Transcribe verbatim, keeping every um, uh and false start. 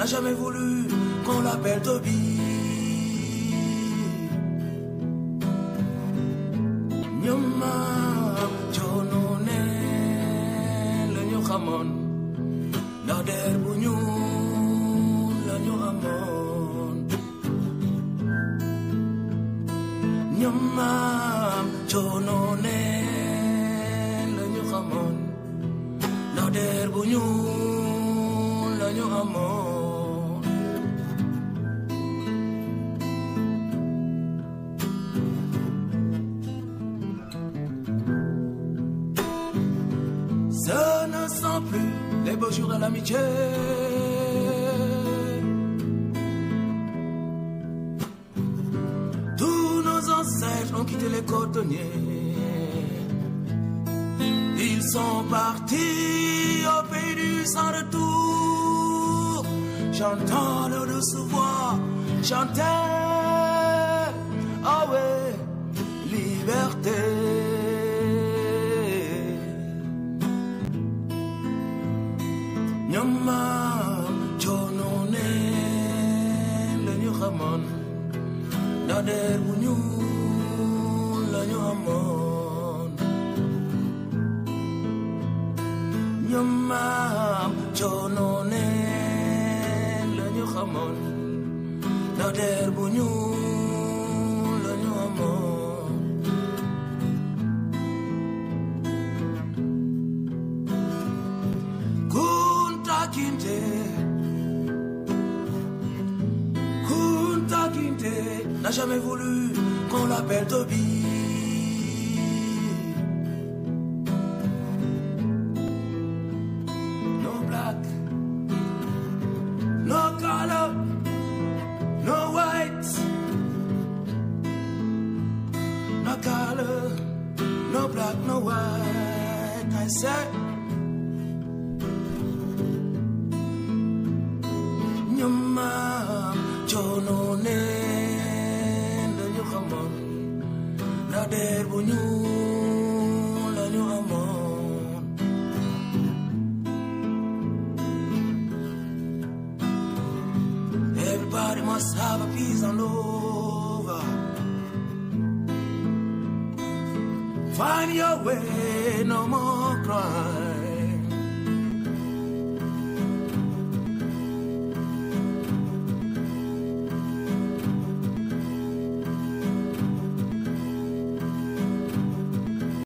n'a jamais voulu qu'on l'appelle Toby. Nyoma chonone le nyo khamon na der bunyu le nyo amon. Nyoma chonone le nyo khamon na der bunyu le nyo amon. Ce ne sont plus les beaux jours de l'amitié. Tous nos ancêtres ont quitté les cotonniers. Ils sont partis au pays du sans retour, chantant leur douce voix, chanter, ah ouais, liberté. Nyama chonone le nyo khamon na der bunyu le nyo amon. Nyama chonone le nyo khamon na der bunyu le nyo amon. Kinte, Kunta Kinte n'a jamais voulu qu'on l'appelle Toby. No black, no color, no white, no color, no black, no white. I said. Nyama chonone le nyo khamon na der bunyu le nyo amon. Everybody must have a piece of love. Find your way, no more crying.